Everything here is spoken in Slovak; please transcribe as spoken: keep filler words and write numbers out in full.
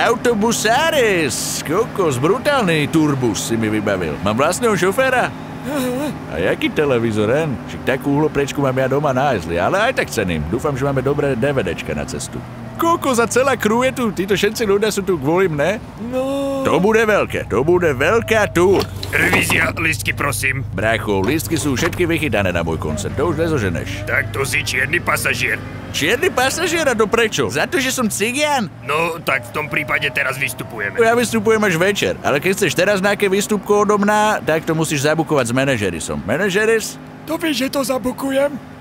Autobusáres! Kokos, brutálny turbus si mi vybavil. Mám vlastného šoféra? A jaký televízor, hen? Však takú uhloprečku mám ja doma nájsli, ale aj tak cením. Dúfam, že máme dobré DVDčka na cestu. Kokos a celá crew je tu, títo všetci ľudia sú tu kvôli mne? No... To bude veľké, to bude veľká túr. Revízia, listky prosím. Brácho, listky sú všetky vychytané na môj koncert, to už nezoženeš. Tak to si čierny pasažier. Čierny pasažier, a to prečo? Za to, že som cigian? No, tak v tom prípade teraz vystupujeme. Ja vystupujem až večer, ale keď chceš teraz nejaké výstupko odo mňa, tak to musíš zabukovať s manažerisom. Manažeris? To vieš, že to zabukujem?